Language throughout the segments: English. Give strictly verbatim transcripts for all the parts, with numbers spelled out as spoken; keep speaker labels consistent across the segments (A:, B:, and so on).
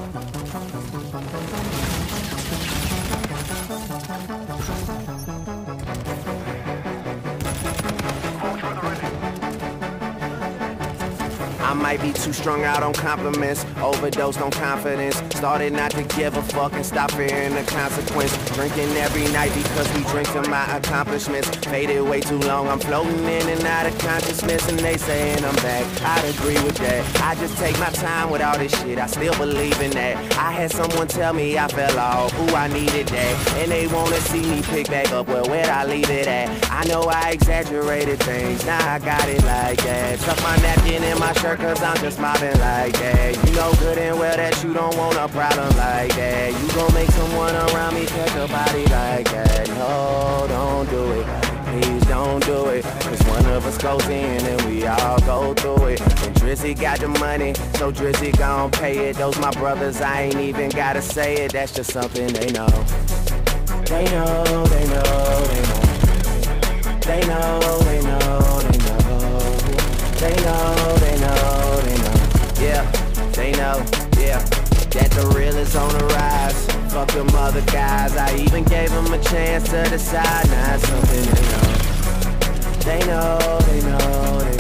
A: I might be too strung out on compliments, overdosed on confidence. Started not to give a fuck and stop fearing the consequence. Drinking every night because we drink to my accomplishments. Faded way too long, I'm floating in and out of consciousness, and they saying I'm back. I'd agree with that. I just take my time with all this shit, I still believe in that. I had someone tell me I fell off, ooh, I needed that. And they wanna see me pick back up, well, where'd I leave it at? I know I exaggerated things, now I got it like that. Tuck my napkin in my shirt cause I'm just mobbing like that. You know good and well that you don't want a problem like that. You gon' make someone around me catch a body like that. No, don't do it, please don't do it. Cause one of us goes in and we all go through it. And Drizzy got the money, so Drizzy gon' pay it. Those my brothers, I ain't even gotta say it. That's just something they know. They know, they know, they know. They know, they know, they know. They know, they know, they know. Yeah, they know, yeah. That the real is on the rise. Fuck them other guys. I even gave them a chance to decide. Not something they know. They know, they know, they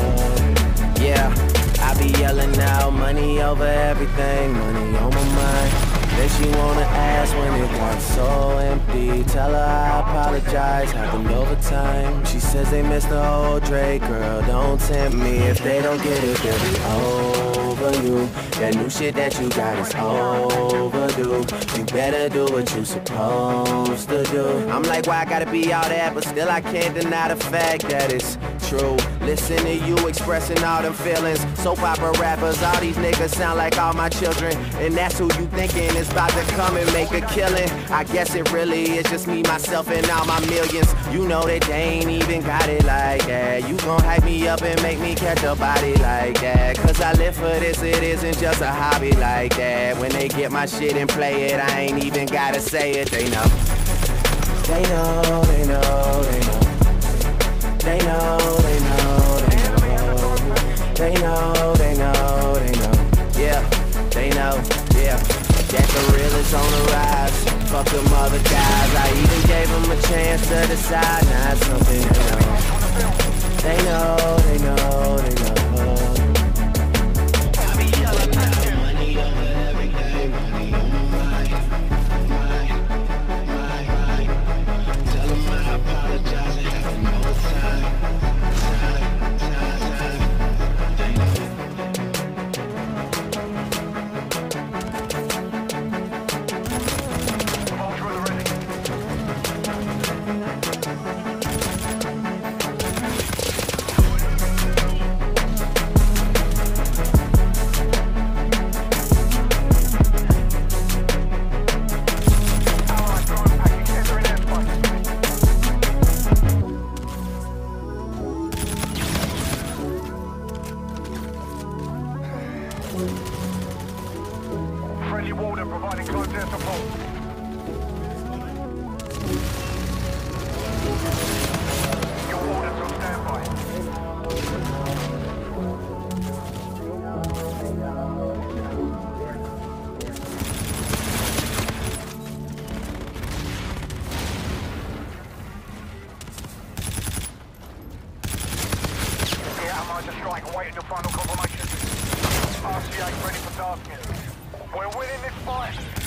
A: know. Yeah, I be yelling out money over everything. Money on my mind. Then she wanna ask when it got so empty. Tell her I apologize, happened over time. She says they missed the old Drake, girl, don't tempt me. If they don't get it, they'll be over you. That new shit that you got is overdue. You better do what you supposed to do. I'm like, why I gotta be all that? But still I can't deny the fact that it's true. Listen to you expressing all them feelings. Soap opera rappers, all these niggas sound like all my children. And that's who you thinking is about to come and make a killing. I guess it really is just me, myself, and all my millions. You know that they ain't even got it like that. You gon' hype me up and make me catch a body like that. Cause I live for this, it isn't just a hobby like that. When they get my shit and play it, I ain't even gotta say it, they know. They know, they know, they know. They know, they know, they know. They know, they know, they know. Yeah, they know, yeah. That the real is on the rise. Fuck them other guys. I even gave them a chance to decide. Not something they know. They know, they know, they know. I be yelling out money over everything. Money on my mind, mind, mind, mind. Tell them I apologize and have them all the time. Time, time, time. They know.
B: Friendly warden providing close air support. Your wardens on standby. Get out of mind to strike, awaiting your final confirmation. R C A ready for tasking. We're winning this fight.